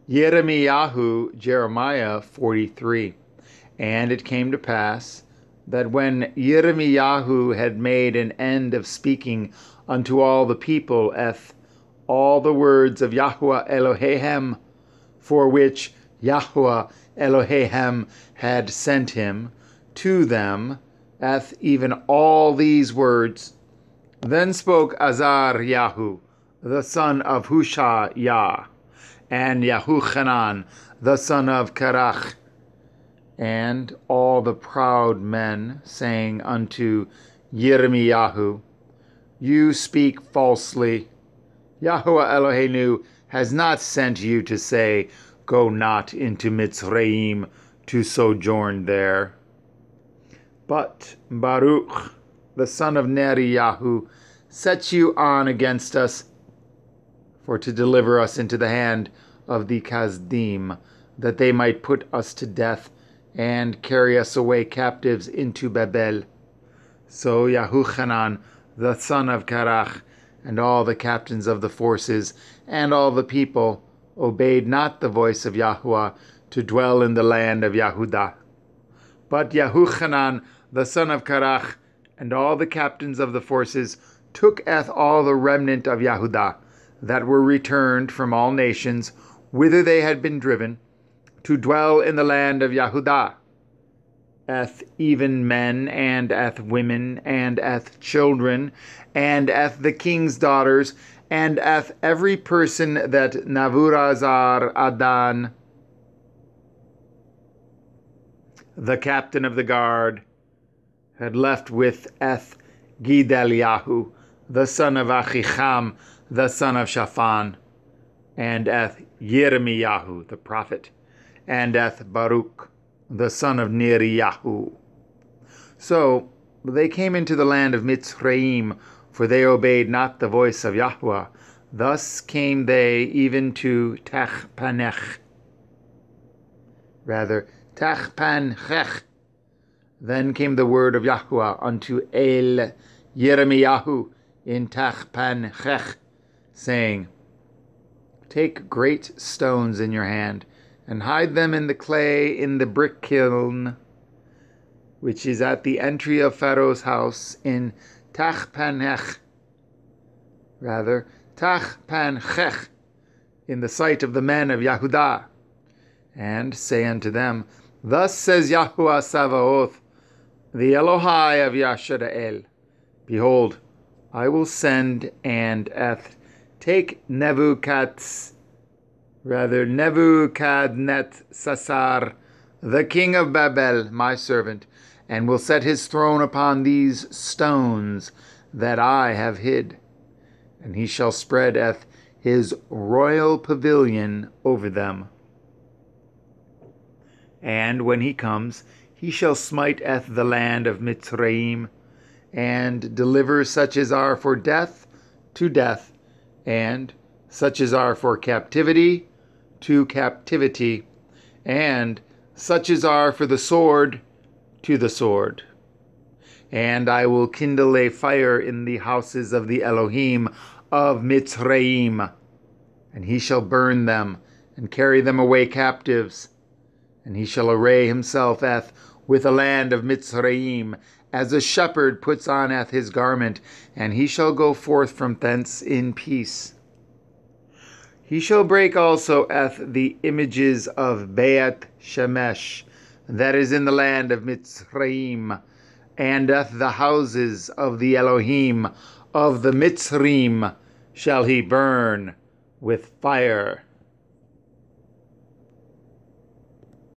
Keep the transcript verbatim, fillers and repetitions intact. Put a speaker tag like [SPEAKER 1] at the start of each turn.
[SPEAKER 1] Yirmiyahu, Jeremiah forty-three. And it came to pass that when Yirmiyahu had made an end of speaking unto all the people, eth all the words of Yahuwah Elohim, for which Yahuwah Elohim had sent him to them, eth even all these words. Then spoke Azaryahu, the son of HushaYah, and Yahuchanan, the son of Karach, and all the proud men, saying unto Yirmiyahu, You speak falsely. Yahuwah Elohenu has not sent you to say, Go not into Mitzrayim to sojourn there. But Baruch, the son of Neriyahu, set you on against us, for to deliver us into the hand of the Kasdim, that they might put us to death, and carry us away captives into Babel. So Yahuchanan, the son of Karach, and all the captains of the forces, and all the people, obeyed not the voice of Yahuwah to dwell in the land of Yahudah. But Yahuchanan, the son of Karach, and all the captains of the forces, took eth all the remnant of Yahudah, that were returned from all nations, whither they had been driven, to dwell in the land of Yahudah, eth even men, and eth women, and eth children, and eth the king's daughters, and eth every person that Navurazar Adan, the captain of the guard, had left with eth Gedaliahu, the son of Achicham, the son of Shaphan, and eth Yirmiyahu, the prophet, and eth Baruch, the son of Neriyahu. So they came into the land of Mitzrayim, for they obeyed not the voice of Yahuwah. Thus came they even to Tachpanech, rather Tachpanchech. Then came the word of Yahuwah unto El Yirmiyahu in Tachpanchech, saying, Take great stones in your hand, and hide them in the clay in the brick kiln, which is at the entry of Pharaoh's house in Tachpanchech, rather Tachpanchech, in the sight of the men of Yahudah, and say unto them, Thus says Yahuwah Sabaoth, the Elohai of Yashara'el, Behold, I will send and eth take Nebuchadnezzar, rather Nebuchadnezzar, the king of Babel, my servant, and will set his throne upon these stones that I have hid. And he shall spread eth his royal pavilion over them. And when he comes, he shall smite eth the land of Mitzrayim, and deliver such as are for death to death, and such as are for captivity to captivity, and such as are for the sword to the sword. And I will kindle a fire in the houses of the Elohim of Mitzrayim, and he shall burn them, and carry them away captives. And he shall array himself eth with a land of Mitzrayim, as a shepherd puts on eth his garment, and he shall go forth from thence in peace. He shall break also eth the images of Beit Shemesh, that is in the land of Mitzrayim, and eth the houses of the Elohim of the Mitzrayim shall he burn with fire.